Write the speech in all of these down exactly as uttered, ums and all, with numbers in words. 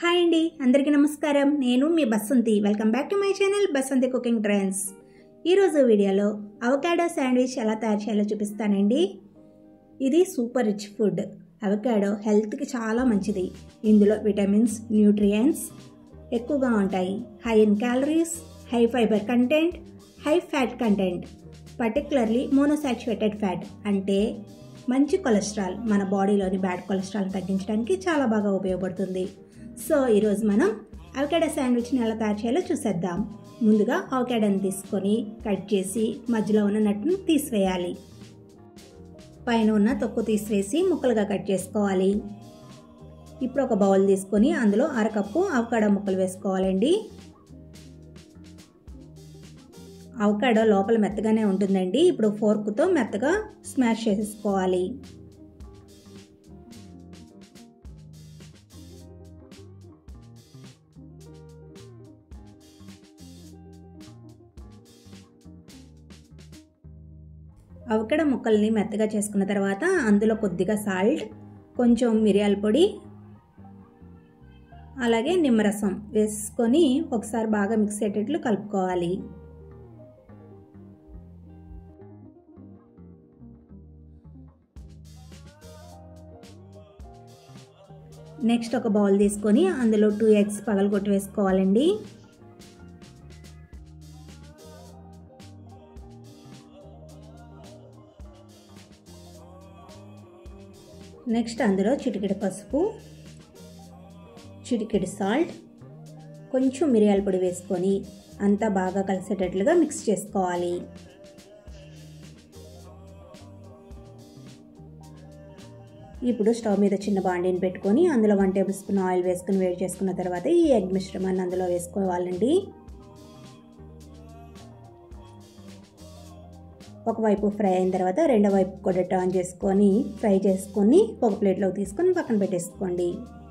Hi అండి, అందరికీ నమస్కారం. నేను మీ Basanti. Welcome back to my channel Basanti cooking trends. ఈరోజు వీడియోలో అవకాడో శాండ్విచ్ ఎలా తయారు చేయాలో చూపిస్తానండి. ఇది సూపర్ రిచ్ ఫుడ్. అవకాడో హెల్త్కి చాలా మంచిది. ఇందులో విటమిన్స్, న్యూట్రియంట్స్ ఎక్కువగా ఉంటాయి. High in calories, high fibre content, high fat content, particularly monosaturated fat అంటే మంచి కొలెస్ట్రాల్ మన బాడీలోని బ్యాడ్ కొలెస్ట్రాల్ తగ్గించడానికి చాలా బాగా ఉపయోగపడుతుంది. సో ఈరోజు మనం అవకాడో శాండ్విచ్ని ఎలా తయారు చేయాలో చూసేద్దాం. ముందుగా అవకాడోని తీసుకొని కట్ చేసి మధ్యలో ఉన్న నట్టును తీసివేయాలి. పైన ఉన్న తొక్కు తీసివేసి ముక్కలుగా కట్ చేసుకోవాలి. ఇప్పుడు ఒక బౌల్ తీసుకొని అందులో అరకప్పు అవకాడో ముక్కలు వేసుకోవాలండి. అవకాడో లోపల మెత్తగానే ఉంటుందండి. ఇప్పుడు ఫోర్క్తో మెత్తగా స్మాష్ చేసుకోవాలి. అవకాడో ముక్కల్ని మెత్తగా చేసుకున్న తర్వాత అందులో కొద్దిగా సాల్ట్, కొంచెం మిరియాల పొడి, అలాగే నిమ్మరసం వేసుకొని ఒకసారి బాగా మిక్స్ అయ్యేటట్లు కలుపుకోవాలి. నెక్స్ట్ ఒక బౌల్ తీసుకొని అందులో టూ ఎగ్స్ పగలగొట్టి వేసుకోవాలండి. నెక్స్ట్ అందులో చిటికెడు పసుపు, చిటికెడు సాల్ట్, కొంచెం మిరియాల పొడి వేసుకొని అంతా బాగా కలిసేటట్లుగా మిక్స్ చేసుకోవాలి. ఇప్పుడు స్టవ్ మీద చిన్న బాండీని పెట్టుకొని అందులో వన్ టేబుల్ స్పూన్ ఆయిల్ వేసుకుని వేడి చేసుకున్న తర్వాత ఈ ఎగ్ మిశ్రమాన్ని అందులో వేసుకోవాలండి. ఒకవైపు ఫ్రై అయిన తర్వాత రెండో వైపు కూడా టర్న్ చేసుకొని ఫ్రై చేసుకొని ఒక ప్లేట్లోకి తీసుకొని పక్కన పెట్టేసుకోండి.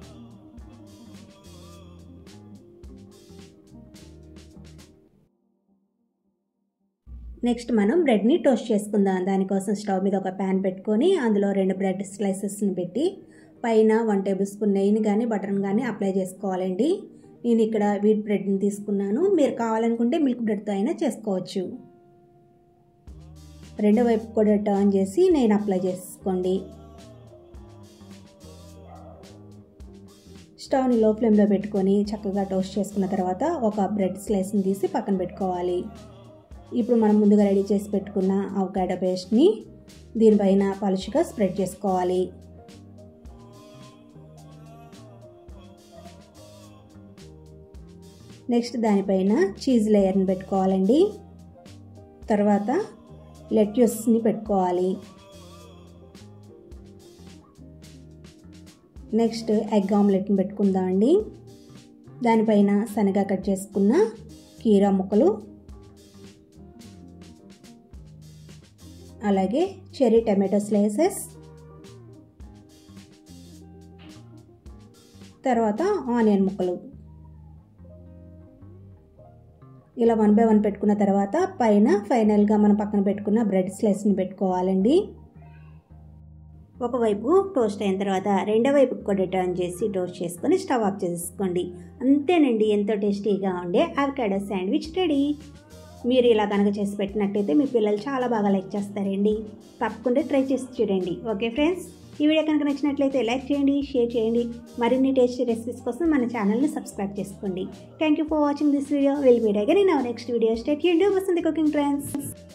నెక్స్ట్ మనం బ్రెడ్ని టోస్ట్ చేసుకుందాం. దానికోసం స్టవ్ మీద ఒక ప్యాన్ పెట్టుకొని అందులో రెండు బ్రెడ్ స్లైసెస్ని పెట్టి పైన వన్ టేబుల్ స్పూన్ నెయ్యిని కానీ బటర్ని కానీ అప్లై చేసుకోవాలండి. నేను ఇక్కడ వీట్ బ్రెడ్ని తీసుకున్నాను. మీరు కావాలనుకుంటే మిల్క్ బ్రెడ్తో అయినా చేసుకోవచ్చు. రెండో వైపు కూడా టర్న్ చేసి నెయ్యిని అప్లై చేసుకోండి. స్టవ్ని లో ఫ్లేమ్లో పెట్టుకొని చక్కగా టోస్ట్ చేసుకున్న తర్వాత ఒక బ్రెడ్ స్లైస్ని తీసి పక్కన పెట్టుకోవాలి. ఇప్పుడు మనం ముందుగా రెడీ చేసి పెట్టుకున్న అవకాడో పేస్ట్ని దీనిపైన పలుచగా స్ప్రెడ్ చేసుకోవాలి. నెక్స్ట్ దానిపైన చీజ్ లేయర్ని పెట్టుకోవాలండి. తర్వాత లెట్యూస్ని పెట్టుకోవాలి. నెక్స్ట్ ఎగ్ ఆమ్లెట్ని పెట్టుకుందాం అండి. దానిపైన సన్నగా కట్ చేసుకున్న కీరా ముక్కలు, అలాగే చెర్రీ టమాటో స్లైసెస్, తర్వాత ఆనియన్ ముక్కలు ఇలా వన్ బై వన్ పెట్టుకున్న తర్వాత పైన ఫైనల్గా మనం పక్కన పెట్టుకున్న బ్రెడ్ స్లైస్ని పెట్టుకోవాలండి. ఒకవైపు టోస్ట్ అయిన తర్వాత రెండో వైపు కూడా టర్న్ చేసి టోస్ట్ చేసుకొని స్టవ్ ఆఫ్ చేసుకోండి. అంతేనండి, ఎంతో టేస్టీగా ఉండే అవకాడో శాండ్విచ్ రెడీ. మీరు ఇలా కనుక చేసి పెట్టినట్టయితే మీ పిల్లలు చాలా బాగా లైక్ చేస్తారండి. తప్పకుండా ట్రై చేసి చూడండి. ఓకే ఫ్రెండ్స్, ఈ వీడియో కనుక నచ్చినట్లయితే లైక్ చేయండి, షేర్ చేయండి. మరిన్ని టేస్టీ రెసిపీస్ కోసం మన ఛానల్ని సబ్స్క్రైబ్ చేసుకోండి. Thank you for watching this video. Will meet again in our next video. Stay tuned to Basanti cooking trends.